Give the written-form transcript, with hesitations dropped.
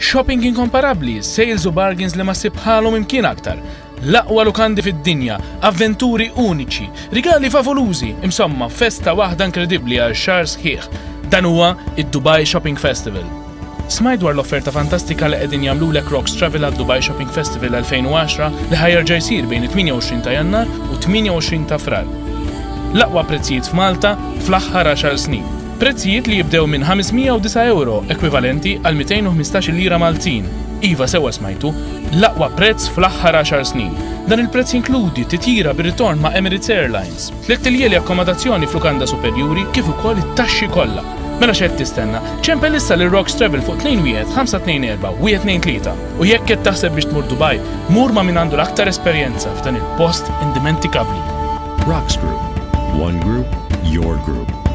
Shopping inkomparabbli, sales u bargains li ma sibħalhom imkien aktar. L-aqwa lukandi fid-dinja, avventuri uniċi, rigali favolużi, insomma festa waħda inkredibbli għal xahar sħiħ. Dan huwa id-Dubai Shopping Festival. Smaj dwar l-offerta fantastika li qegħdin jagħmlulek Rox Travel għad-Dubai Shopping Festival 2010 li ħajjerġa' jsir bejn 28 ta' Jannar u 28 ta' Frar. L-aqwa prezzijiet f'Malta fl-aħħar 10 snin. Prezzijiet li jibdew minn €509 ekwivalenti għal 215 lira Maltin. Iva sewa smajtu, l-aqwa prezz fl-aħħar 10 snin. Dan il-prezz inkludi titjira bir-ritorn ma' Emirates Airlines, tliet akkomodazzjoni f'lukanda superjuri kif ukoll it-taxxi kollha. Mela x'qed tistenna, ċempel issa lil Rox Travel fuq 21-524-123 u jekk qed taħseb biex tmur Dubai, mur ma' min għandu l-aktar esperjenza f'dan il-post indimentikabli. Rox Group. One group, your group.